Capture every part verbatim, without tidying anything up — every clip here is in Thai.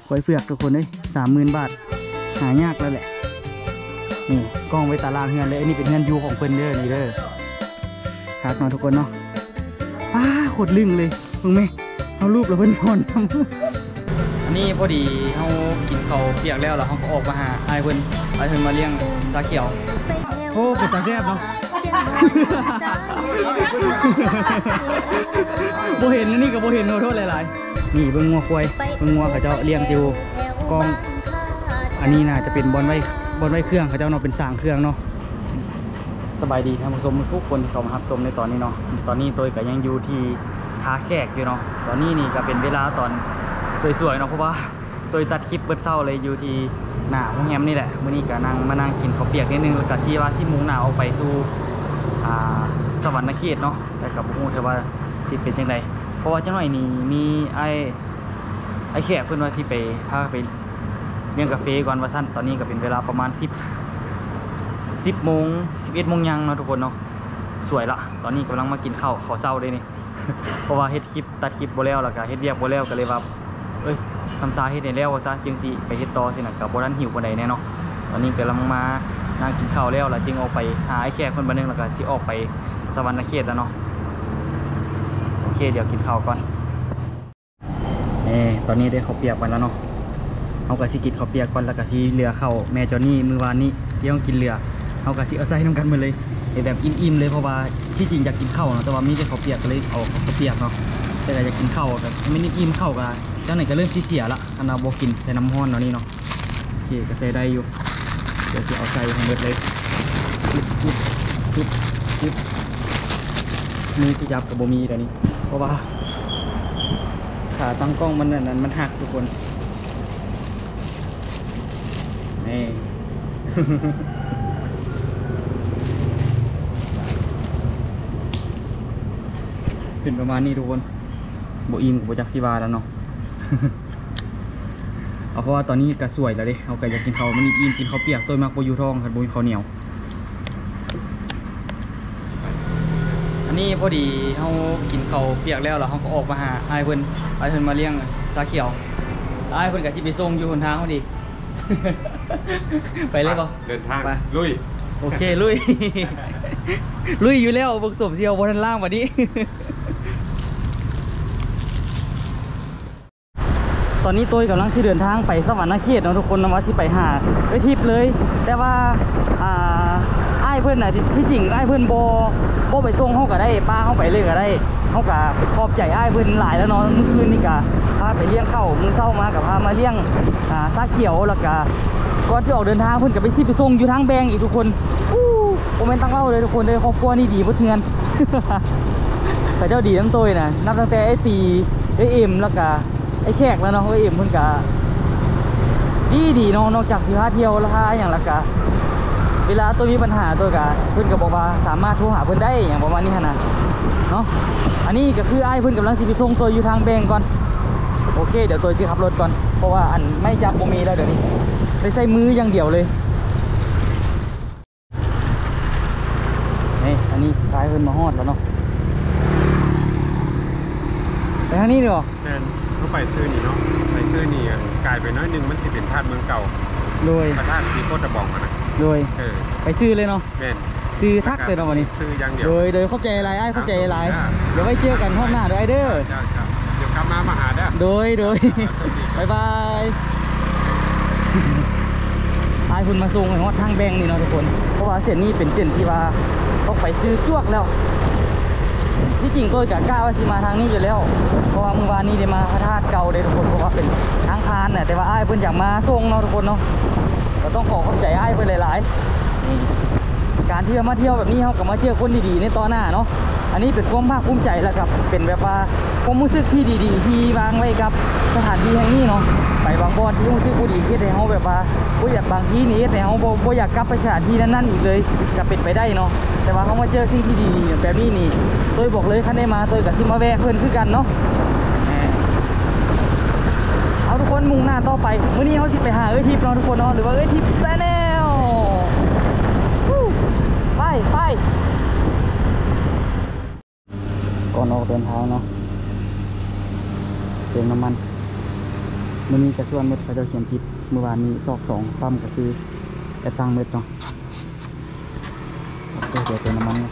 กล้วยเผือกทุกคนเลยสามหมื่นบาทหายากแล้วแหละนี่กล้องไว้ตารางเฮือนเลยอันนี้เป็นเฮือนยูของเพิ่นเด้อนี่เด้อคักเนาะทุกคนเนาะป้าโคตรลึงเลยมึงไหมเอารูปแล้วเพิ่นพอนอันนี้พอดีเขากินเขาเปียกแล้วแล้วเขาก็ออกมาหาไอ้เพิ่นไอ้เพิ่นมาเลี้ยงตาเขียวโอ้เป็นตาแซ่บเนาะโบเห็นนี่กับโบเห็นโนโทษหลายๆนี่เบิ้งงัวควายเบิ้งงัวเขาเจ้าเลี้ยงอยู่กองอันนี้น่าจะเป็นบอลไว้บอลไว้เครื่องเขาเจ้าเนาะเป็นสร้างเครื่องเนาะสบายดีท่านผู้ชมทุกคนที่เขามารับชมในตอนนี้เนาะตอนนี้ตัวก็ยังอยู่ที่ท่าแขกอยู่เนาะตอนนี้นี่ก็เป็นเวลาตอนสวยๆเนาะเพราะว่าตัวตัดคลิปเบิดเศร้าเลยอยู่ที่หน้าห้องแฮมนี่แหละมื้อนี้ก็นั่งมานั่งกินข้าวเปียกนิดนึงแล้วก็ชี้ว่าสิมุ่งหน้าออกไปสู่สวรรค์เขตเนาะแต่กับผู้เธอว่าสิเป็นจังไดเพราะว่าจังหน่อยนี่มีไอ้ไอ้แขกเพื่อนว่าสิไปพาไปเลี้ยงกาแฟก่อนว่าสั้นตอนนี้ก็เป็นเวลาประมาณสิบสิบโมงสิบเอ็ดโมงยังเนาะทุกคนเนาะสวยละตอนนี้กำลังมากินข้าวข้าวเช้าได้นี่ เพราะว่าเฮ็ดคลิปตัดคลิปโบแล้วแล้วก็เฮ็ดเรียกโบแล้วก็เลยว่าเอ้ยทำซาเฮ็ดได้แล้วว่าซะจึงสิไปเฮ็ดต่อสินะกับโบนั้นหิวปานใดแน่เนาะตอนนี้กำลังมานั่งกินข้าวแล้วแล้วจึงออกไปหาไอ้แขกคนบันนึงแล้วก็สิออกไปสวรรค์เขตแล้วเนาะโอเคเดี๋ยวกินข้าวก่อนเอ่ตอนนี้ได้ข้าวเปียกไปแล้วเนาะเอากระสิกินข้าวเปียกก่อนแล้วกระสิเรือเข้าแม่จอนนี่มือวานนี้ที่ต้องกินเรือเอากระสิเอาใส่น้ำกันมาเลยแบบอิ่มๆเลยเพราะว่าที่จริงอยากกินข้าวเนาะแต่ว่ามีแต่ข้าวเปียกก็เลยเอาข้าวเปียกเนาะแต่อยากกินข้าวแบบไม่ได้อิ่มข้าวกันเจ้าไหนก็เริ่มเสียละอันนาโบกินใส่น้ำห้อนเนาะนี่เนาะโอเคก็ใส่ได้อยู่เดี๋ยวจะเอาใส่ทั้งหมดเลยจุดจุดจุดจุดมีที่จับกับโบมีแต่นี้เพราะว่าขาตั้งกล้องมันนั้นมันหักทุกคนนี่ เป็นประมาณนี้ทุกคนโบอิมกับโบจักซีบาแล้วเนาะ เอาเพราะว่าตอนนี้กระสวยแล้วดิเอาไก่อยากกินเขามันอิ่มกินเขาเปียกตัวมากโบยูทองครับโบยเขาเหนียวอันนี้พอดีเขากินเขาเปียกแล้วแล้วเขาก็ออกมาหาไอ้เพิ่นไอ้เพิ่นมาเลี้ยงซาเขียวไอ้เพิ่นกับที่ไปส่งอยู่หนทางเขาดี ไปเลยป่ะเดินทางไปลุยโอเคลุย ลุยอยู่แล้วบุกสมเที่ยวบนล่างวันนี้ ตอนนี้ตัวกำลังที่เดินทางไปสวรรค์เขตเนาะทุกคนนะว่าที่ไปหาไปทิพย์เลยแต่ว่าอ่าไอ้เพื่อนน่ะที่จริงไอ้เพื่อนโบโบไปส่งเขาก็ได้ป้าเขาไปเลยก็ได้เขาก็ขอบใจไอ้เพื่อนหลายแล้วเนาะเมื่อคืนนี่ก็พาไปเลี้ยงเข้ามือเศร้ามากับพามาเลี้ยงอ่าซาเขียวแล้วก็ก่อนที่ออกเดินทางเพื่อนกับไปที่ไปส่งอยู่ทางแบงอีกทุกคนอู้โมเมนต์ตั้งเล่าเลยทุกคนเลยครอบครัวนี่ดีเพื่อนเงิน แต่เจ้าดีน้ำตัวนะนับตั้งแต่ไอ้ตีไอ้เอ็มแล้วก็ไอ้แขกแล้วเนาะไอ้เอ็มเพื่อนกะดีดีเนาะนอกจากที่พาเที่ยวแล้วพาอย่างละกะเวลาตัวมีปัญหาตัวกะเพื่อนก็บอกว่าสามารถโทรหาเพื่อนได้อย่างประมาณนี้ขนาดเนาะอันนี้ก็คือไอ้เพื่อนกำลังสิไปส่งตัวอยู่ทางแบงก่อนโอเคเดี๋ยวตัวจะขับรถก่อนเพราะว่าอันไม่จับโมมีแล้วเดี๋ยวนี้ไปใส่มืออย่างเดียวเลยนี่อันนี้ไอ้เพื่อนมาฮอดแล้วเนาะไปทางนี้ดีกว่าแทนเขาไปซื้อนี่เนาะไปซื้อนี่กลายไปน้อยนึงมันสิเป็นธาตุเมืองเก่าโดยพระธาตุสีโคตรบองนะโดยไปซื้อเลยเนาะแม่นซื้อทักเลยเนาะวันนี้ซื้ออย่างเดียวโดยโดยเข้าใจอะไรไอ้เข้าใจอะไรเดี๋ยวไว้เจอกันห้องหน้าเดี๋ยวไอ้เด้อเดี๋ยวกลับมามาหาเด้อโดยโดยบายบายไอ้คุณมาส่งไอ้ฮอดทางแบงนี่เนาะทุกคนเพราะว่าเส้นนี้เป็นเส้นที่ว่าต้องไปซื้อจวกแล้วที่จริงก็จะกล้าว่าสิมาทางนี้อยู่แล้วเพราะว่าเมื่อวานนี้ได้มาพระธาตุเก่าเลยทุกคนเพราะว่าเป็นทางพานเนี่ยแต่ว่าไอ้เพิ่นอยากมาส่งเนาะทุกคนเนาะก็ต้องขอขอบใจไอ้เพิ่นหลายๆนี่การที่มาเที่ยวแบบนี้เขาก็มาเจอคนดีๆในตอนหน้าเนาะอันนี้เป็นความภาคภูมิใจแล้วครับเป็นแบบว่าความรู้สึกที่ดีๆที่วางไว้กับสถานที่แห่งนี้เนาะไปบางบ่อนที่รู้สึกผู้ดีที่ให้เขาแบบว่าผู้อยากบางที่นี้แต่เขาบ่อยากกลับไปสถานที่นั้นๆอีกเลยจะเป็นไปได้เนาะแต่ว่าเขามาเจอสิ่งที่ดีๆแบบนี้นี่ตัวบอกเลยคันได้มาตัวกับที่มาแวะเพื่อนคือกันเนาะเอาทุกคนมุ่งหน้าต่อไปเมื่อนี้เขาที่ไปหาเอ้ยทิพย์เนาะทุกคนเนาะหรือว่าเอ้ยทิพย์แน่ไปไปก่อนออกเดินทางเนาะเติมน้ำมันมื้อนี้จะส่วนเม็ดเขาจะเขียนผิดเมื่อวานนี้ซอกสองปั๊มก็คือแอดสั่งเม็ดเนาะเดี๋ยวเติมน้ำมัน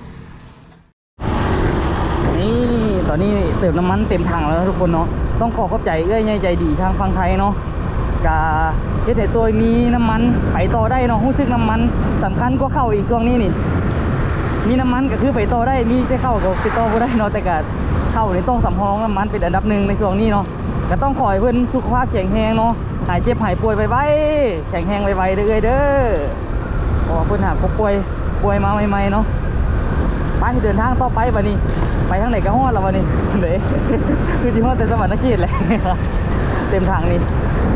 นี่ตอนนี้เติมน้ำมันเต็มถังแล้วทุกคนเนาะต้องขอขอบใจเอ้ยใจดีทางฝั่งไทยเนาะกาเฮ็ดให้ตัวมีน้ำมันไปต่อได้เนาะรู้สึกน้ำมันสำคัญก็เข้าอีกช่วงนี้นี่มีน้ำมันก็คือไปต่อได้มีได้เข้าก็ไปต่อบ่ได้เนาะแต่ก็เข้านี่ต้องสำรองน้ำมันเป็นอันดับหนึ่งในช่วงนี้เนาะก็ต้องขอให้เพิ่นสุขภาพแข็งแรงเนาะหายเจ็บหายป่วยไวๆแข็งแรงไวๆเด้อเด้อเพราะว่าเพิ่นหากป่วยป่วยมาใหม่ๆเนาะไปเดินทางต่อไปบัดนี้ไปทางไหนก็ฮอดแล้วบัดนี้เด้คือสิฮอดแต่สวรรค์เขตแหละเต็มทางนี่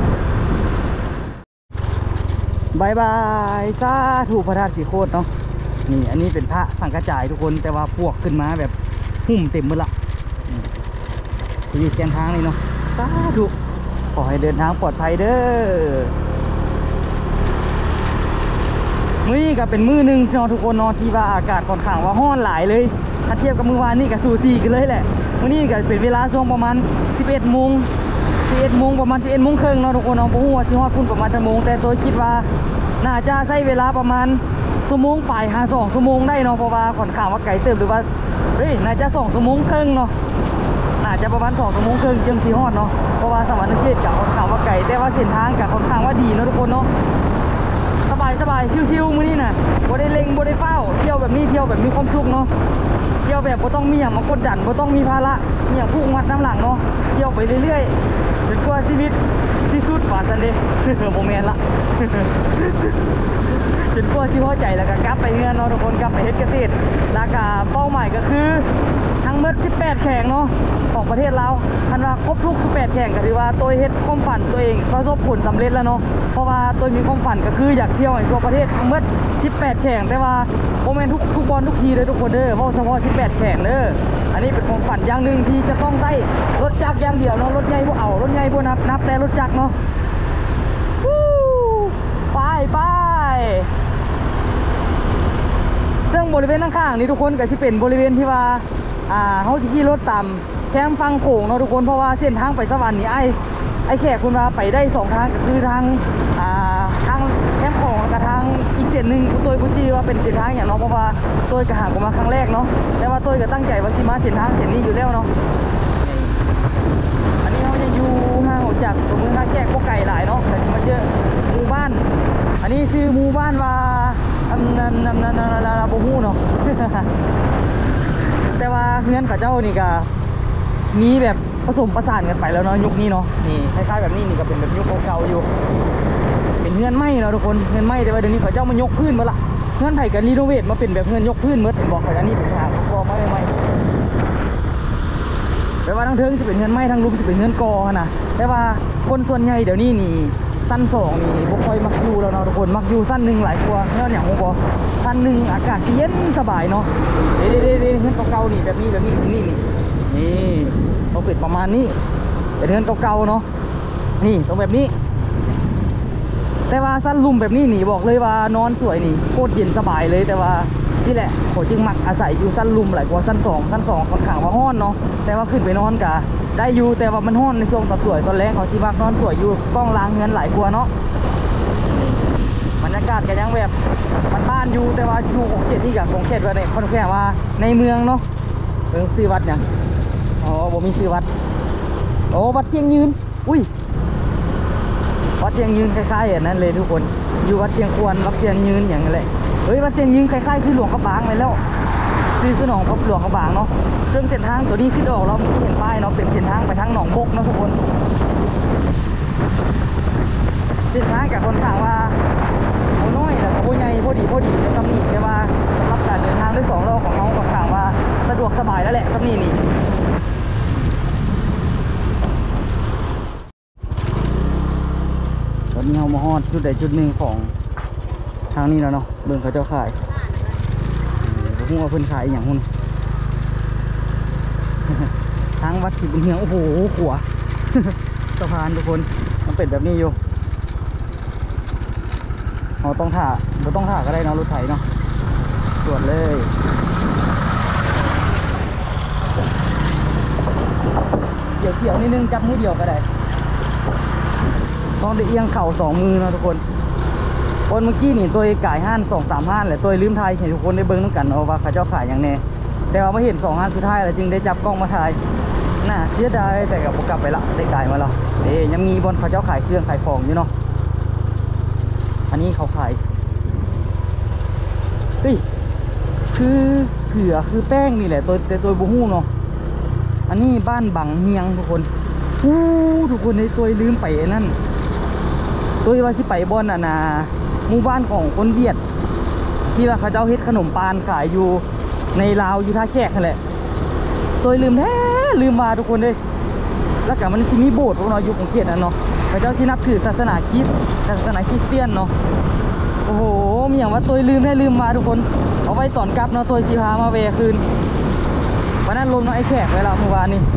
บายบายสาธุพระธาตุสีโคตรเนาะนี่อันนี้เป็นพระสังกระจายทุกคนแต่ว่าพวกขึ้นมาแบบหุ่มเต็มหมดละที่อยู่แกนทางนี่เนาะสาธุขอให้เดินทางปลอดภัยเด้อมื้อนี้ก็เป็นมื้อหนึ่งเนาะทุกคนเนาะที่ว่าอากาศค่อนข้างว่าร้อนหลายเลยถ้าเทียบกับมื้อวานนี่ก็สูสีกันเลยแหละมื้อนี้ก็เป็นเวลาช่วงประมาณสิบเอ็ดโมงสิบเอ็ดโมงประมาณสิบเอ็ดโมงครึ่งเนาะทุกคนเนาะบ่ฮู้ว่าสิฮอดพุ่นประมาณชั่วโมงแต่ตัวคิดว่าน่าจะใช้เวลาประมาณชั่วโมงปลายหาสองชั่วโมงได้เนาะเพราะว่าค่อนข้างว่าไกลเติบหรือว่าเฮ้ยน่าจะสองชั่วโมงครึ่งเนาะน่าจะประมาณสองชั่วโมงครึ่งจึงสิฮอดเนาะเพราะว่าสวรรค์เขตก็ค่อนข้างว่าไกลแต่ว่าเส้นทางก็ค่อนข้างว่าดีเนาะทุกคนเนาะสบายสบายชิวๆมื้อนี้น่ะบ่ได้เร่งบ่ได้เฝ้าเที่ยวแบบนี้เที่ยวแบบมีความสุขเนาะเที่ยวแบบบ่ต้องมีหยังมากดดันบ่ต้องมีภาระมีหยังผูกมัดน้ำหลังเนาะเที่ยวไปเรื่อยๆจนกว่าชีวิตที่สุดว่าซั่นเด้บ่แม่นละจนกว่าที่พอใจแล้วก็กลับไปเฮือนเนาะทุกคนกลับไปเฮ็ดเกษตรราคาเป้าหมายก็คือทั้งหมดสิบแปดแข่งเนาะของประเทศเราคันว่าครบทุกสิบแปดแข่งก็ถือว่าตัวเฮ็ดความฝันตัวเองประสบผลสำเร็จแล้วเนาะเพราะว่าตัวมีความฝันก็คืออยากเที่ยวในทั่วประเทศทั้งหมดสิบแปดแข่งแต่ว่าบ่แม่นทุกทุกบอลทุกทีเลยทุกคนเด้อเพราะเฉพาะสิบแปดแข่งเด้ออันนี้เป็นความฝันอย่างนึงที่จะต้องใช้รถจักรอย่างเดียวเนาะรถใหญ่บ่เอารถใหญ่บ่นับนับแต่รถจักรเนาะไปไปซึ่งบริเวณข้างๆนี้ทุกคนก็ที่เป็นบริเวณที่ว่าอ่าเขาจะขี่รถตามแคมฟังโขงเนาะทุกคนเพราะว่าเส้นทางไปสวรรค์นี่ไอ้ไอ้แขกคุณว่าไปได้สองทางก็คือทางอ่าทางแคมของกับทางอีกเส้นหนึ่งตัวปุจีว่าเป็นเส้นทางอย่างเนาะเพราะว่าตัวกระหางผมมาครั้งแรกเนาะแต่ว่าตัวก็ตั้งใจว่าสิมาเส้นทางเส้นนี้อยู่แล้วเนาะอันนี้เขายังอยู่ห่างออกจากตัวเมืองท่าแขกพวกไก่หลายเนาะแต่ที่มาเจอหมู่บ้านอันนี้ชื่อหมู่บ้านว่าอันนั้นนั่นนั่นนั่นลาโบฮูเนาะแต่ว่าเฮือนข้าเจ้านี่ก็มีแบบผสมประสานกันไปแล้วเนาะยุคนี้เนาะนี่คล้ายๆแบบนี้นี่ก็เป็นแบบยุคเก่าๆอยู่เป็นเฮือนไม้เนาะทุกคนเฮือนไม้แต่ว่าเดี๋ยวนี้ข้าเจ้ามายกพื้นมาละเฮือนไผ่กันรีโนเวทมาเป็นแบบเฮือนยกพื้นเมื่อบอกข้าเจ้านี่เป็นทางกอไม้ไม้แต่ว่าทั้งเทิงจะเป็นเฮือนไม้ทั้งลุมจะเป็นเฮือนกอนะแต่ว่าคนส่วนใหญ่เดี๋ยวนี้นี่สั้นสองนี่บุคอยมักอยู่แล้วเนาะทุกคนมักอยู่สั้นหนึ่งหลายกว่าเนื่องอย่างผมบอกสั้นหนึ่งอากาศเย็นสบายเนาะเด้เด้เด้เฮือนเก่าๆนี่แบบนี้แบบนี้นี่นี่นี่เขาเป็นประมาณนี้เป็นเฮือนเก่าๆเนาะนี่ตรงแบบนี้แต่ว่าสั้นลุ่มแบบนี้นี่บอกเลยว่านอนสวยนี่โคตรเย็นสบายเลยแต่ว่านี่แหละผมจึงมักอาศัยอยู่สั้นลุ่มหลายกว่าสั้นสองสั้นสองค่อนข้างว่าห้อนเนาะแต่ว่าขึ้นไปนอนกะได้อยู่แต่ว่ามันห้อนในช่วงตอนสวยตอนแรกเขาที่มักนอนสวยอยู่กล้องล้างเงินหลายกว่าเนาะบรรยากาศก็ยังแบบบ้านๆอยู่แต่ว่าอยู่ของเขตนี่กับของเขตว่าในคอนแค่ว่าในเมืองเนาะเออซื้อวัดเนี่ยอ๋อผมมีซื้อวัดโอ้วัดเชียงยืนอุ้ยวัดเชียงยืนคล้ายๆอย่างนั้นเลยทุกคนอยู่วัดเชียงควรวัดเชียงยืนอย่างนั้นแหละเฮ้ยวัดเชียงยืนคล้ายๆคือหลวงกระบางเลยแล้วคือคือหนองหลวงกระบางเนาะซึ่งเส้นทางตัวนี้ขึ้นออกเราเห็นป้ายเนาะเป็นเส้นทางไปทางหนองบกเนาะทุกคนเส้นทางกับคนข้างว่าโอ้น้อยแล้วก็โอ้ใหญ่พอดีพอดีเลยครับนี่แต่ว่าสำหรับการเดินทางด้วยสองล้อของน้องค่อนข้างว่าสะดวกสบายแล้วแหละครับนี่นี่ตอนนี้เรามาฮอดจุดใดจุดหนึ่งของทางนี้แล้วเนาะเบิ่งเขาเจ้าขายผมว่าเพิ่นขายอย่างหุ่นทางวัดสิบุญเฮียงโอ้โหขัวสะพานทุกคนมันเป็นแบบนี้อยู่เราต้องถ่าเราต้องถ่าก็ได้เนาะรถไถเนาะตรวจเลยเกี่ยวเกี่ยวนิดนึงจับมือเดียวก็ได้ต้องได้เอียงเข่าสองมือเนาะทุกคนคนเมื่อกี้นี่ตัวไก่ห้านสองสามห้านแหละตัวลืมถ่ายเห็นทุกคนได้เบิ้งต้องกันเนาะว่าเขาเจ้าขายอย่างแน่แต่ว่าไม่เห็นสองห้านสุดท้ายเลยจึงได้จับกล้องมาถ่ายน่าเสียดายแต่กับกลับไปละได้ไก่มาแล้วเอ๊ยยังมีบนเขาเจ้าขายเครื่องขายของอยู่เนาะอันนี้เขาขายเฮ้ยคือเผือคือแป้งนี่แหละตัวแต่ตัวบูฮู้เนาะอันนี้บ้านบังเฮียงทุกคนฮู้ทุกคนในตัวลืมไปนั่นตัวว่าที่ไปบอนอ่ะนะหมู่บ้านของคนเวียดที่ว่าเขาเจ้าเฮ็ดขนมปานขายอยู่ในลาวอยู่ท่าแขกนั่นแหละตัวลืมแท้ลืมมาทุกคนเลยแล้วก็มันที่มีโบสถ์พวกเราอยู่ของเขตนั่นเนาะเขาเจ้าที่นับถือศาสนาคริสต์ศาสนาคริสเตียนเนาะโอ้โหมีอย่างว่าตัวลืมแท้ลืมมาทุกคนเอาไว้ตอนกลับเนาะตัวสีพามาเวคืนวันนั้นลงเนาะไอ้แขกไว้แล้วเมื่อวานนี้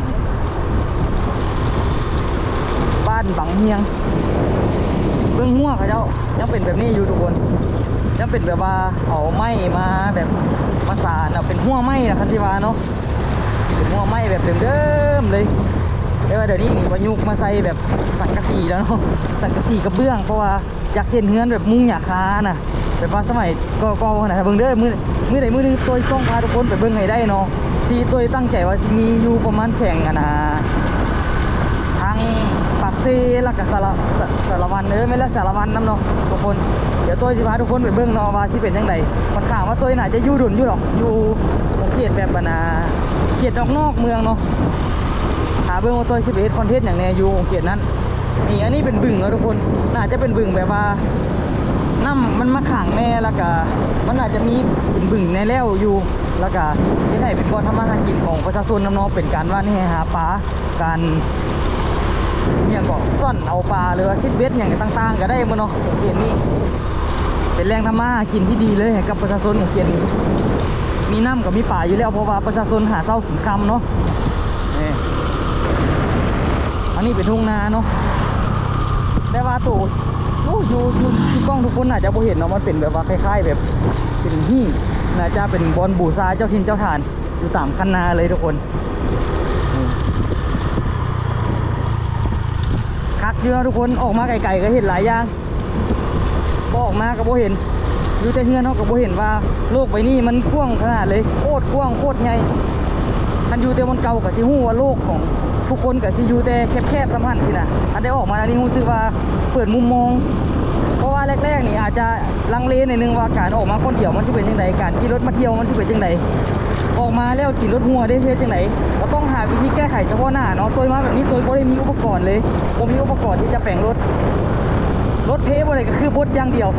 บ้านบังเฮียงเบื้องหัวเขาเจ้ายังเป็นแบบนี้อยู่ทุกคนยังเป็นแบบว่าเอาไม้มาแบบมาสานเอาเป็นหัวไม้นะคันธิวาเนาะเป็นหัวไม้แบบเดิมๆเลยแต่ว่าเดี๋ยวนี้นี่ประยุกต์มาใส่แบบสังกะสีแล้วเนาะสังกะสีกระเบื้องเพราะว่าอยากเห็นเฮือนแบบมุ้งหยาคาน่ะแบบว่าสมัยก็ก็ขนาดเบิ่งเด้อมือมือไหนมือนึงตัวต้องพาทุกคนไปเบิ่งให้ได้เนาะที่ตัวตั้งใจว่ามีอยู่ประมาณแข่งกันนะทางปากซีแล้วก็สารสารวันเออไม่แล้วสารวันน้ำเนาะทุกคนเดี๋ยวตัวจะพาทุกคนไปเบิ่งเนาะว่าที่เป็นยังไงคนข่าวว่าตัวไหนจะอยู่ดุนอยู่หรอกอยู่เขตแบบบรรณาเขตนอกนอกเมืองเนาะหาเบิ่งว่าตัวสิบเอ็ดคอนเทนต์อย่างแน่อยู่เขตนั้นนี่อันนี้เป็นบึงแล้วทุกคนน่าจะเป็นบึงแบบว่าน้ำมันมาขังแน่แล้วก็มันอาจจะมีเป็นบึงในแล้วอยู่แล้วก็ที่ไหนเป็นบ่อทำมาหากินของประชาชนน้ำเนาะเป็นการว่านี่หาปลาการอย่างก็ซ่อนเอาปลาหรือว่าซิดเวสอย่างต่างๆก็ได้มาเนาะของเขตนี้เป็นแรงทำมาหากินที่ดีเลยให้กับประชาชนของเขตนี้มีน้ำกับมีป่าอยู่แล้วเพราะว่าประชาชนหาเช้าถึงค่ำเนาะอันนี้เป็นทุ่งนาเนาะแต่ว่าตู่อยู่อยู่ที่กล้องทุกคนอาจจะบ่เห็นเนาะมันเป็นแบบว่าคล้ายๆแบบเป็นหิ้งน่าจะเป็นบอนบูชาเจ้าทินเจ้าทานอยู่ตามคันนาเลยทุกคนคักเยอะทุกคนออกมาไกลๆก็เห็นหลายอย่างพอออกมาก็บ่เห็นอยู่แต่เฮือนเนาะก็บ่เห็นว่าโลกใบนี้มันกว้างขนาดเลยโคตรกว้างโคตรใหญ่คันอยู่แต่มันเก่ากับสิฮู้ว่าโลกของทุกคนกับสิอยู่แต่แคบๆสัมพันธ์สินะอันได้ออกมาอันนี้รู้สึกว่าเปิดมุมมองเพราะว่าแรกๆนี่อาจจะลังเลในนึงว่าการออกมาคนเดียวมันจะเป็นยังไงการขี่รถมาเที่ยวมันจะเป็นยังไงออกมาแล้วขี่รถหัวได้เพื่อยังไงก็ต้องหาวิธีแก้ไขเฉพาะหน้าเนาะตัวมาแบบนี้ตัวไม่ได้มีอุปกรณ์เลยผมมีอุปกรณ์ที่จะแปลงรถรถเทปอะไรก็คือบดอย่างเดียว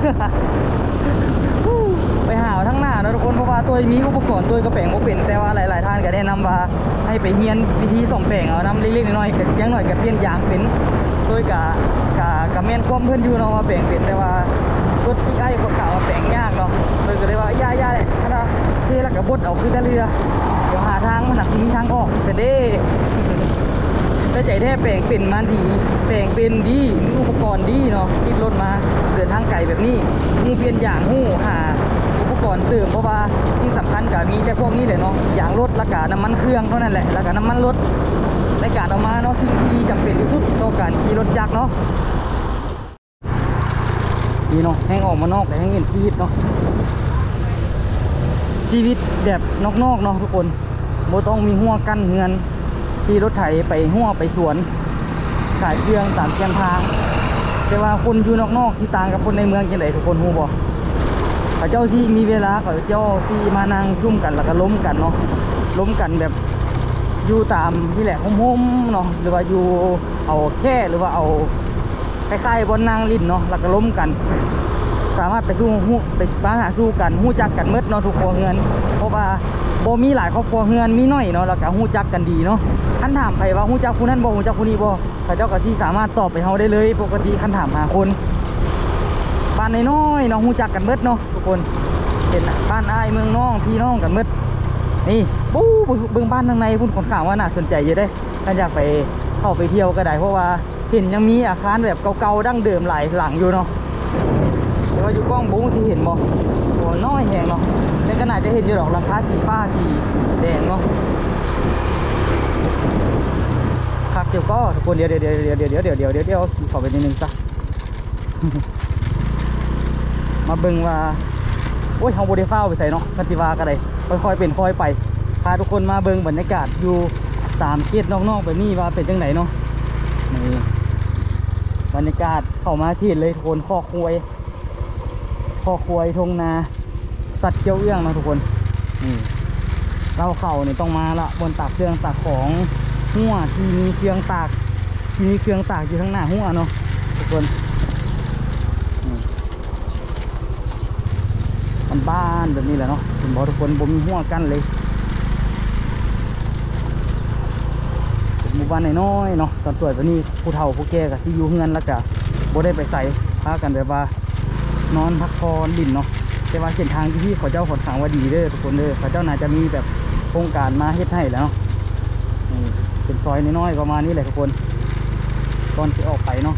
ไปหาทั้งหน้านะทุกคนเพราะว่าตัวมีอุปกรณ์ตัวก็แปลงบ่เป็นแต่ว่าหลายๆท่านก็แนะนำว่าให้ไปเรียนวิธีส่งแปลงเอาน้ำเล็กๆน้อยๆก็ยังหน่อยก็เปลี่ยนยางเป็นตัวกะกะกะแม่นความเพิ่นอยู่เนาะว่าแปลงเป็นแต่ว่ารถที่ไอ้คนข่าวว่าแปลงยากเนาะเลยก็เลยว่าย่าๆแหละถ้าเทแล้วก็บดเอาคือแต่เรือเดี๋ยวหาทางมันหนักมีทางออกแต่เด้แต่ใจแท้แปลงเป็นมันดีแปลงเป็นดีมีอุปกรณ์ดีเนาะติดรถมาเดินทางไกลแบบนี้มูเปลี่ยนอย่างหู้หาอุปกรณ์เสริมเพราะว่าที่สำคัญก็มีแต่พวกนี้แหละเนาะอย่างรถแล้วก็น้ำมันเครื่องเท่านั้นแหละแล้วก็น้ำมันรถในการเอามาเนาะสิ่งที่จำเป็นที่สุดต่อการขี่รถจักรเนาะนี่เนาะแห้งออกมานอกแต่แห้งเห็นชีวิตเนาะชีวิตแบบนอกๆเนาะทุกคนโบต้องมีหัวกั้นเงินที่รถไถไปหัวไปสวนขายเครื่องตามแคมทางแต่ว่าคนอยู่นอกๆที่ต่างกับคนในเมืองยังไงทุกคนฮู้บ่เขาเจ้าที่มีเวลาเขาเจ้าที่มานั่งซุ่มกันแล้วก็ล้มกันเนาะล้มกันแบบอยู่ตามที่แหละห่มๆเนาะหรือว่าอยู่เอาแค่หรือว่าเอาคล้ายๆบนนางลิ้นเนาะแล้วก็ล้มกันสามารถไปสู้หู้ไปมาหาสู้กันหู้จักกันเมดเนาะทุกครัวเรือนเพราะว่าบ่มีหลายครอบครัวเรือนมีน้อยเนาะแล้วก็หู้จักกันดีเนาะคันถามใครว่าหู้จักผู้นั้นบ่หู้จักผู้นี้บ่เขาเจ้าก็ที่สามารถตอบไปเฮาได้เลยปกติคันถามหาคนบ้านน้อยๆเนาะหู้จักกันเมดเนาะทุกคนเห็นบ้านอ้ายเมืองน้องพี่น้องกันเมดนี่ปู้เบิ่งบ้านทางในพุ่นค่อนข้างว่าน่าสนใจอยู่ได้ถ้าอยากไปเข้าไปเที่ยวก็ได้เพราะว่าเห็นยังมีอาคารแบบเก่าๆดั้งเดิมหลายหลังอยู่เนาะแต่ว่าอยู่กล้องบุ้งที่เห็นบ่ตัวน้อยแหงเนาะแต่ก็น่าจะเห็นอยู่หรอกหลังคาสีฟ้าสีแดงเนาะคักเดี๋ยวก็ทุกคนเดี๋ยวเดี๋ยวเดี๋ยวเดี๋ยวเดี๋ยวเดี๋ยวเดี๋ยวเดี๋ยวเดี๋ยวขอไปนิดนึงซะ มาเบิ่งว่าโอ้ยเฮาบ่ได้ฟ้าวไปใส่เนาะกันสิว่าก็ได้ค่อยๆเป็นค่อยไปพาทุกคนมาเบิ่งบรรยากาศอยู่สามเขตนอกๆแบบนี้ว่าเป็นจังไดเนาะนี่บรรยากาศเข้ามาที่เลยทุกคนคอกควายคอกควายทงนาสัตว์เกี้ยวเอื้องนะทุกคนนี่เราเข่านี่ต้องมาละบนตากเครื่องตากของหัวที่มีเครื่องตากที่มีเครื่องตากอยู่ข้างหน้าหัวเนาะทุกคนบ้านแบบนี้แหละเนาะผมบอกทุกคนบ่มีหัวกันเลยเป็นหมู่บ้านน้อยๆเนาะตอนสวยแบบนี้ผู้เฒ่าผู้แก่กับที่อยู่เฮือนแล้วก็บ่ได้ไปใส่พากันแบบว่านอนพักผ่อนดินเนาะแต่ว่าเส้นทางที่เขาเจ้าขนทางว่าดีเด้อทุกคนเด้อเขาเจ้าน่าจะมีแบบโครงการมาเฮ็ดให้แล้วเนาะนี่เป็นซอยน้อยๆประมาณนี้แหละทุกคนตอนที่ออกไปเนาะ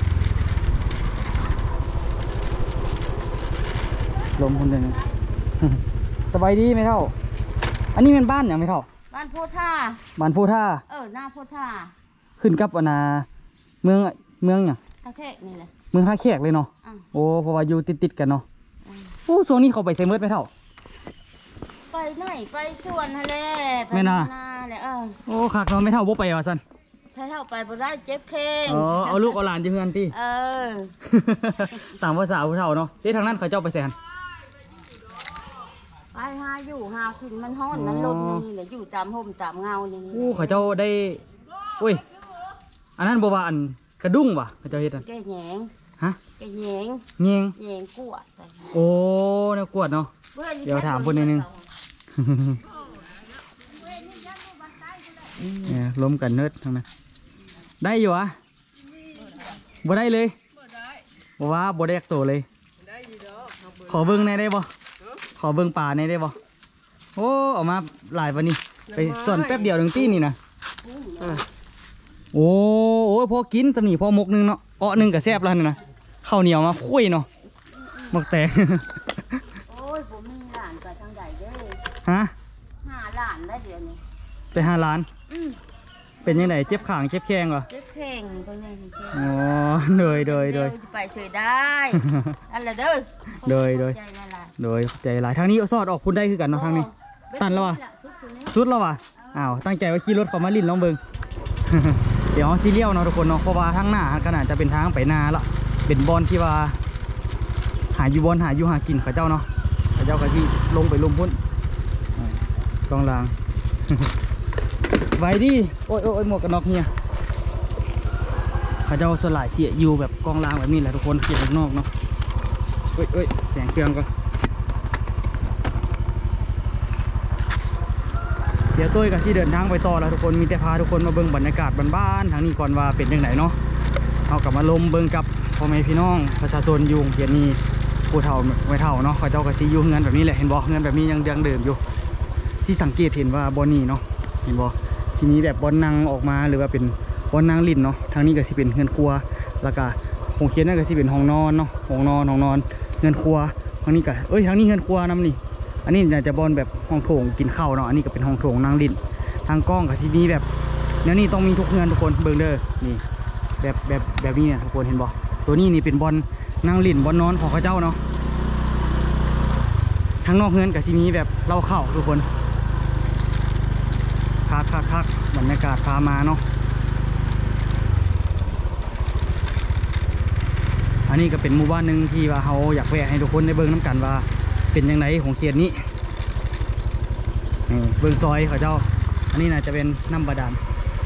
ลมคนหนึ่งสบายดีไหมเท่าอันนี้เป็นบ้านอย่างไม่เท่าบ้านโพท่าบ้านโพท่าเออหน้าโพท่าขึ้นกับอนาเมืองเมืองอย่างท่าแขกนี่แหละเมืองท่าแขกเลยเนาะโอ้เพราะว่าอยู่ติดๆกันเนาะโอ้โซนนี้เขาไปใส่เมือดไหมเท่าไปไหนไปสวนทะเลไม่น่าเลยเออโอ้คักเนาะไม่เท่าบ่ไปว่ะสันไปเท่าไปบ่ได้เจ็บเข่งอ๋อเอาลูกเอาหลานจะเฮือนตีเออตามภาษาผู้เฒ่าเนาะที่ทางนั้นเขาเจ้าไปแสนไปหาอยู่หาขึ้นมันห้อนมันลมนี่แหละอยู่ตามห่มตามเงานี่โอ้เขาเจ้าได้อุ้ยอันนั้นบัวอันกระดุ้งว่ะเขาเจ้าเฮ็ดอันแกแหงฮะแกแหงแหงแหงกวดโอ้เนี่ยกวดเนาะเดี๋ยวถามคนนิดนึงเนี่ยล้มกันเนิร์ดทั้งนั้นได้อยู่อ่ะบ่ได้เลยบ่ว่าบ่ได้แยกตัวเลยขอเบิ้งในได้บ่ขอเบิ้งป่าในได้บ่โอ้ออกมาหลายวันนี้ไปส่วนแป๊บเดียวถึงตีนี่นะโอ้โอ้พอกินสำนีพอมกนึงเนาะอ้อนึงกับแซ่บแล้วนี่นะข้าวเหนียวมาคุยเนาะหมกแต่โอ้ยผมมีหลานไปทางใดเด้อฮะห้าหลานได้เดี๋ยวนี้ไปห้าล้านเป็นยังไงเจ็บขางเจ็บแข้งเหรอเจ็บแข้งตรงนี้อ๋อเดยเดยเดยจะไปเฉยได้อะไรเด้อเดยเดยโดยใจหลายทางนี้สอดออกพุ่นได้คือกันเนาะทางนี้ตันแล้ววะสุดแล้ววะอ้าวตั้งใจว่าขี่รถเขามาลิ้นลองเบิ้งเดี๋ยวซีเรียลเนาะทุกคนเนาะเพราะว่าทางหน้าขนาดจะเป็นทางไปนาละเป็นบอลที่ว่าหาอยู่บอลหาอยู่หากินเขาเจ้าเนาะเขาเจ้าก็ที่ลงไปลมพุ่นกองลางไว้ดิโอ้ยโอ้ยหมวกกันน็อกเฮียเขาเจ้าสลายเสียอยู่แบบกองลางแบบนี้แหละทุกคนเก็บข้างนอกเนาะเอ้ยเอ้ยแสงเครื่องก่อนเดี๋ยวตุ้ยกับที่เดินทางไปต่อแล้วทุกคนมีแต่พาทุกคนมาเบิ่งบรรยากาศบ้านๆทางนี้ก่อนว่าเป็นยังไงเนาะเอากลับมาลมเบิ่งกับพ่อแม่พี่น้องประชาชนยุงเพียรนี้ผู้เฒ่าไม่เฒ่าเนาะเขาเจ้ากับซีอยู่เงินแบบนี้แหละเห็นบ่เงินแบบนี้ยังเดืองเดิมอยู่ที่สังเกตเห็นว่าบอนนี่เนาะเห็นบ่ทีนี้แบบบอนนั่งออกมาหรือว่าเป็นบอนนั่งลิ้นเนาะทางนี้ก็สิเป็นเงินครัวแล้วก็ห้องเขียนนั่นก็สิเป็นห้องนอนเนาะห้องนอนห้องนอนเงินครัวทางนี้ก็เอ้ยทางนี้เงินครัวน้ำนี่อันนี้จะบอลแบบห้องโถงกินข้าวเนาะอันนี้ก็เป็นห้องโถงนั่งลิ้นทางกล้องกับทีนี้แบบแล้วนี่ต้องมีทุกเงินทุกคนเบิ่งเด้อนี่แบบแบบแบบนี้เนี่ยทุกคนเห็นบ่ตัวนี้นี่เป็นบอลนั่งลิ้นบอลนอนของเขาเจ้าเนาะทางนอกเงินกับทีนี้แบบเล่าเข้าทุกคนคักคักคักบรรยากาศพามาเนาะอันนี้ก็เป็นหมู่บ้านหนึ่งที่ว่าเขาอยากแวะให้ทุกคนได้เบิ่งน้ำกันว่าเป็นยังไงของเขตนี้เบิ่งซอยเขาเจ้าอันนี้น่าจะเป็นน้ำบาดาล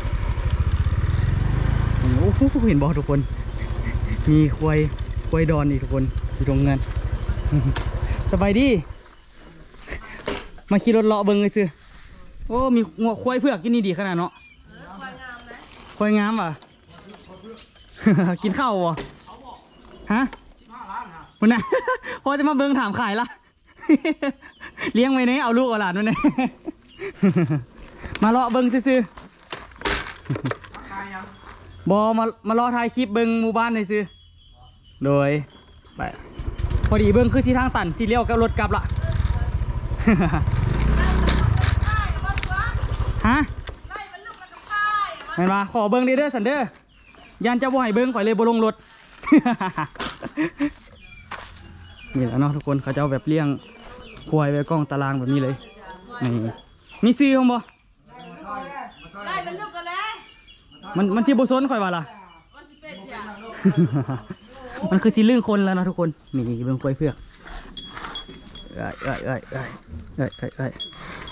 โอ้โหเห็นบ่ทุกคนมีควายควายดอนอีกทุกคนอยู่ตรงเงินสบายดีมาขี่รถเลาะเบิ่งเลยสิโอ้มีงัวควายเผือกกินนี่ดีขนาดเนาะควายงามว่ะกินข้าววะฮะคุณน่ะพอจะมาเบิ่งถามขายละเลี้ยงไว้เนี่ยเอาลูกเอาหลานไว้เนี่ยมาเลาะเบิ่งซื้อบอมามาเลาะถ่ายคลิปเบิ่งหมู่บ้านเลยซื้อโดยไปพอดีเบิ่งคือที่ทางตันที่เลี้ยวกับรถกลับละฮะม่นว่าขอเบิ้งเด้อสันเด้อยานจะบ่ให้เบิ้งข่อยเลยบ่ลงรถ นี่แหละเนาะทุกคนเขาจะเอาแบบเลี้ยงควายไว้กล้องตารางแบบนี้เลยนี่มีซื้อของบ่ได้เป็นลูกกันแล้วมันมันสิบ่ซนข่อยว่าล่ะ มันสิเป็นอย่าง มันคือสิลื่นคนแล้วเนาะทุกคนนี่เบิ่งควายเผือกเอ้ยเอ้ยเอ้ยเอ้ยเอ้ยเอ้ยเอ้ย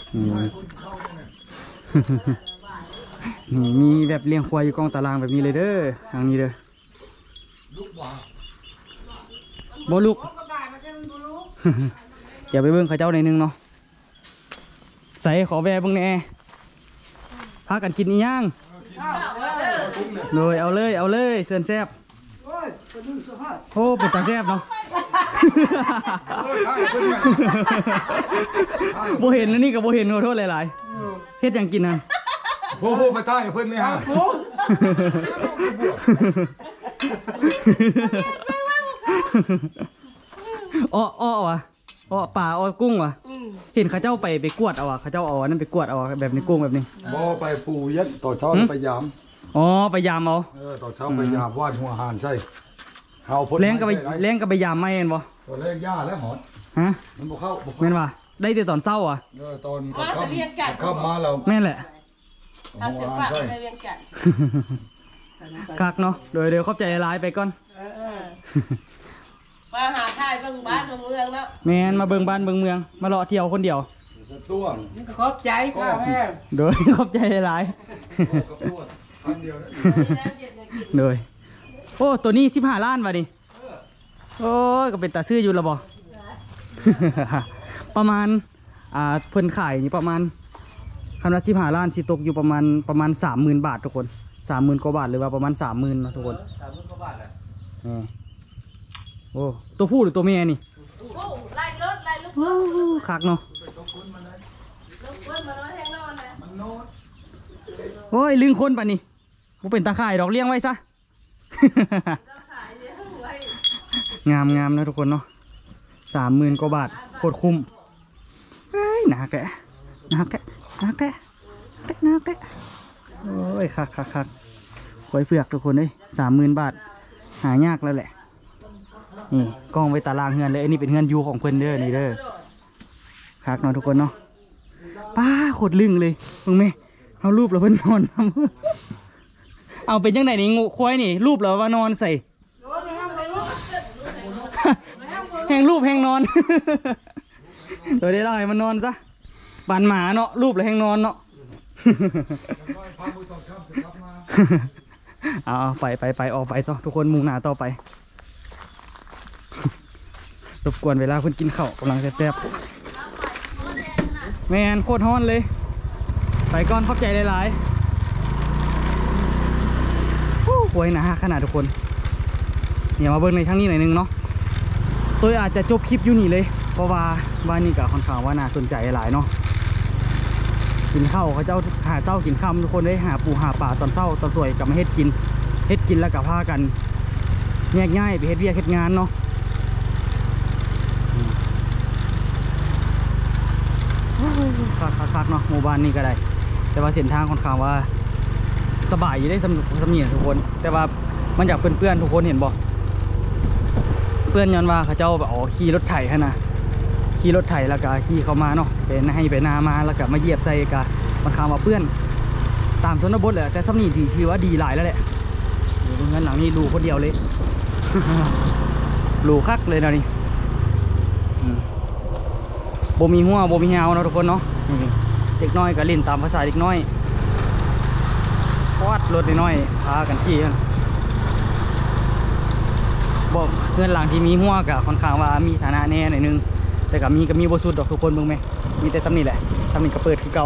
นี่มีแบบเลี้ยงควายอยู่กล้องตารางแบบนี้เลยเด้อทางนี้เด้อบ่ลูก เดี๋ยวไปเบิ่งเขาเจ้าในอยนึงเนาะใส่ขอแวะเบิ่งแน่พากันกินอีหยังเลยเอาเลยเอาเลยเซินแซ่บโอ้เป็นตาแซ่บเนาะ โบเห็นนะนี่กับโบเห็นขอโทษหลายๆเฮ็ดยังกินนั่นโอ้โหไปใต้เพื่อนนี่ฮะอ้ออ้อวะอ้อป่าอ้อกุ้งวะเห็นเขาเจ้าไปไปกวดเอาอะเขาเจ้าเอานั่นไปกวดเอาแบบนี้กุ้งแบบนี้บ่ไปปูยัดต่อเช้าไปยามอ๋อไปยามเอาเออต่อเช้าไปยามวาดหัวหานใช่เฮาพดแรงก็ไปแรงก็ไปยามไม่เห็นบ่ตัวแรกย่าแล้วหอดฮะมันบ่เข้าบ่เข้าแม่นว่าได้แต่ตอนเช้าอ่ะเออตอนกับข้ามข้ามมาเราแม่นแหละทำเสียงปากในเวียงจันทร์คักเนาะโดยเดี๋ยวขอบใจร้ายไปก่อนมาหาทายเบิ่งบ้านเมืองเนาะแม่นมาเบิ่งบ้านเบิ่งเมืองมาเลาะเที่ยวคนเดียวตัวนี่ก็ขอบใจค่ะแม่โดยขอบใจร้ายโดยโอ้ตัวนี้สิบห้าล้านวะดิโอ้ยก็เป็นตาซื้ออยู่ละบ่ ประมาณอ่าเพิ่นขายนี่ประมาณคำละสิบห้าล้านสิตกอยู่ประมาณประมาณสามหมื่นบาททุกคนสามหมื่นกว่าบาทหรือว่าประมาณสามหมื่นนะทุกคนสามหมื่นกว่าบาทแหละโอ้ตัวผู้หรือตัวเมียนี่ไล่รถไล่ลูกคักเนาะโอ้ยลึงคนป่ะนี่กูเป็นตาข่ายดอกเลี้ยงไว้ซะ งามงามนะทุกคนเนาะสามหมื่นกว่าบาทโคตรคุ้มเฮ้ยหนักแกะหนักแกะหนักแกะหนักแกะโอ้ยคักคักคักหอยเผือกทุกคนเลยสามหมื่นบาทหายากแล้วแหละนี่กล้องไว้ตารางเฮือนเลยอันนี้เป็นเฮือนยูของเพื่อนเด้อนี่เด้อคักเนาะทุกคนเนาะป้าโคตรลึงเลยมึงไหมเอารูปแล้วเพื่อนนอนเอาเป็นยังไงนี่งูควายนี่รูปแล้วว่านอนใส่แหงรูปแหงนอนเดี๋ยวได้เล่าให้มันนอนซะปานหมาเนาะรูปแล้วแหงนอนเนาะเอาไปไปไปออกไปต่อทุกคนมุ่งหน้าต่อไปรบกวนเวลาเพิ่นกินข้าวกำลังแซ่บๆแมนโคตรฮ้อนเลยไปก่อนขอบใจหลายๆโอ้โหหนาขนาดทุกคนอย่ามาเบิ่งในทั้งนี้หน่อยนึงเนาะตัวอาจจะจบคลิปอยู่นี่เลยเพราะว่าบ้านนี้กับค่อนข้างว่าน่าสนใจหลายเนาะกินข้าวเขาเจ้าหาเศร้ากินค่ำทุกคนได้หาปูหาป่าตอนเศร้าตอนสวยกับมาเฮ็ดกินเฮ็ดกินแล้วกับพากันแยกง่ายไปเฮ็ดเวียกเฮ็ดงานเนาะคักคักคักเนาะหมู่บ้านนี้ก็ได้แต่ว่าเส้นทางค่อนข้างว่าสบายอยู่ได้สำสำเนียงทุกคนแต่ว่ามันอยากเปื้อนๆทุกคนเห็นบ่เพื่อนย้อนว่าเขาเจ้าแบบอ๋อขี่รถไถฮะนะขี่รถไถแล้วก็ขี่เข้ามาเนาะเป็นให้ไปนามาแล้วก็มาเหยียบใส่กะมันคำว่าเพื่อนตามชนบทเลยแต่สำนีดีถือว่าดีหลายแล้วแหละดูเงินหลังนี้รูคนเดียวเลย รูคักเลยนะนี่โบมีหัวโบมีเงาเนาะทุกคนเนาะเด็กน้อยก็เล่นตามภาษาเด็กน้อยวัดรถน้อยพากันขี่กันบอกเพื่อนหลังที่มีหัวกับค่อนข้างว่ามีฐานะแน่หน่อยนึงแต่กับมีก็มีบสุดดอกทุกคนเบิ่งไหมมีแต่ซ้ำนี่แหละซ้ำนี่ก็เปิดคือเก่า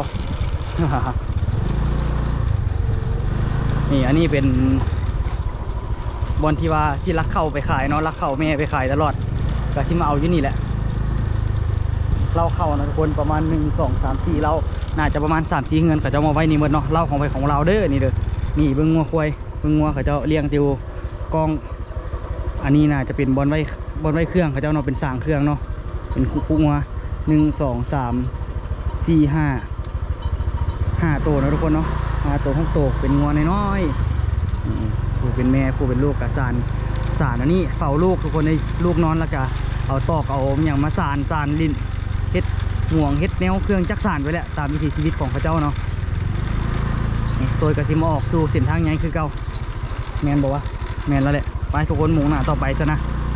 นี่อันนี้เป็นบอลที่ว่าที่รักเข้าไปขายเนาะรักเข้าแม่ไปขายตลอดก็ที่มาเอาอยู่นี่แหละเราเข้านะทุกคนประมาณหนึ่งสองสามสี่เราน่าจะประมาณสามสี่เงินเขาจะมาไว้นี่หมดเนาะเล่าของไปของเราเด้อนี่เด้อนี่เบิ่งงัวควายเบิ่งงัวเขาจะเลี้ยงติวกองอันนี้น่าจะเป็นบอลไว้บอลไว้เครื่องเขาจะเนาะเป็นสางเครื่องเนาะเป็นคู่คู่งัวหนึ่งสองสามสี่ห้าห้าตัวนะทุกคนเนาะมาตัวของโตเป็นงัวน้อยๆนี่ผู้เป็นแม่ผู้เป็นลูกกะสานสานอันนี้เฝ้าลูกทุกคนในลูกนอนแล้วก็เอาตอกเอาอย่างมาสานสานลิ้นเฮ็ดห่วงเฮ็ดแนวเครื่องจักรสานไว้แหละตามวิถีชีวิตของพระเจ้าเนาะนี่ตัวกระซิมาออกสู่เส้นทางใหญ่คือเก่าแมนบอกว่าแมนแล้วแหละไปทุกคนหมุ่งหน้าต่อไปซะนะ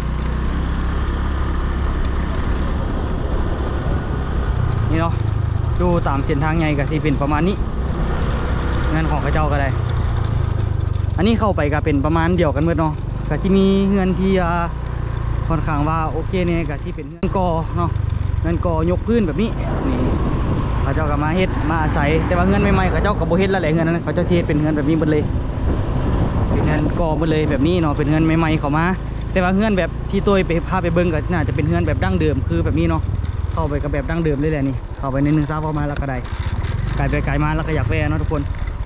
นี่เนาะดูตามเส้นทางใหญ่ก็สิเป็นประมาณนี้งานของพระเจ้าก็ได้อันนี้เข้าไปก็เป็นประมาณเดียวกันเมื่อเนาะก็สิมีเงินที่ค่อนข้างว่าโอเคเนี่ยก็สิเป็นเงินกอเนาะเงินกอยกพื้นแบบนี้นี่พระเจ้าก็มาเฮ็ดมาอาศัยแต่ว่าเงินใหม่ๆพระเจ้าก็บ่เฮ็ดแล้วแหละเงินนั้นเขาเจ้าสิเฮ็ดเป็นเงินแบบนี้หมดเลยเป็นเงินกอหมดเลยแบบนี้เนาะเป็นเงินใหม่ๆเข้ามาแต่ว่าเงินแบบที่ตัวไปพาไปเบิ่งก็น่าจะเป็นเงินแบบดั้งเดิมคือแบบนี้เนาะเข้าไปกับแบบดั้งเดิมเลยแหละนี่เข้าไปในนึงซาเข้ามาแล้วก็ได้ไกลไปไกลมาแล้วก็อยากแวะเนาะทุกคน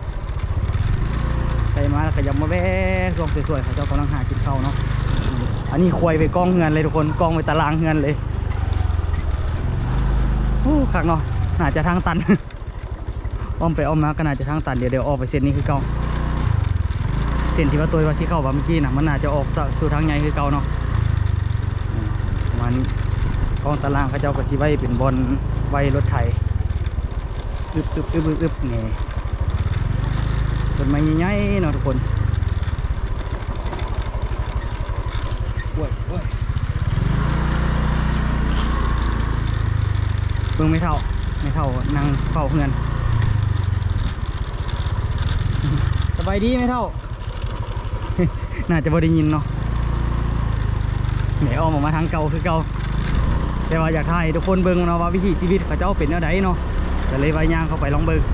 ไกลมาแล้วก็อยากมาแวะช่วงสวยๆเขาเจ้ากำลังหากินข้าวเนาะอันนี้ควายไปกองเงินเลยทุกคนกองไปตารางเงินเลยโอ้ขักเนาะน่าจะทางตัน อ้อมไปอ้อมมาก็น่าจะทางตันเดี๋ยวเดี๋ยวออกไปเส้นนี้คือเก่าเส้นที่ว่าตัวว่าที่เข้าว่าเมื่อกี้นะมันน่าจะออกสู่ทางใหญ่คือเก่าเนาะมันกองตารางเขาเจ้าก็สิไว้เป็นบอลไว้รถไถอึบอึบอึบอึบอึบนี่ต้นไม้ใหญ่ๆเนาะทุกคนโอ้ยโอ้ยเบิ่งไม่เท่าไม่เท่านั่งเฝ้าเพื่อนสบายดีไม่เท่า น่าจะบ่ได้ยินเนาะไหนอ้อมออกมาทางเก่าคือเก่าแต่ว่าอยากถ่ายทุกคนเบิ่งเนาะว่าวิถีชีวิตเขาเจ้าเป็นแนวใดเนาะก็เลยไปย่างเข้าไปลองเบิ่ง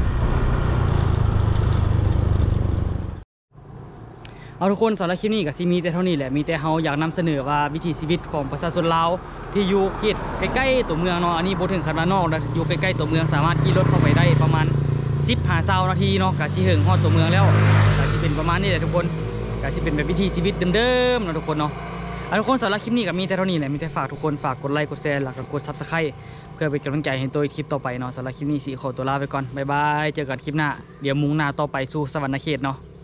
เอาทุกคนสำหรับคลิปนี้ก็สิมีแต่เท่านี้แหละมีแต่เฮาอยากนำเสนอว่าวิถีชีวิตของประชาชนลาวที่อยู่เขตใกล้ๆตัวเมืองเนาะอันนี้บ่ถึงขนาดนอกนะอยู่ใกล้ๆตัวเมืองสามารถขี่รถเข้าไปได้ประมาณสิบห้า ยี่สิบนาทีเนาะก็สิถึงฮอดตัวเมืองแล้วก็สิเป็นประมาณนี้แหละทุกคนก็สิเป็นแบบวิถีชีวิตเดิมๆเนาะทุกคนเนาะเอาทุกคนสำหรับคลิปนี้ก็มีแต่เท่านี้แหละมีแต่ฝากทุกคนฝากกดไลค์กดแชร์แล้วก็กด ซับสไครบ์ เพื่อเป็นกำลังใจให้ตัวคลิปต่อไปเนาะสำหรับคลิปนี้สิขอตัวลาไปก่อนบ๊ายบายเจอกันคลิปหน้าเดี๋ยวมุ่งหน้าต่อไปสู่สวรรค์เขตเนาะ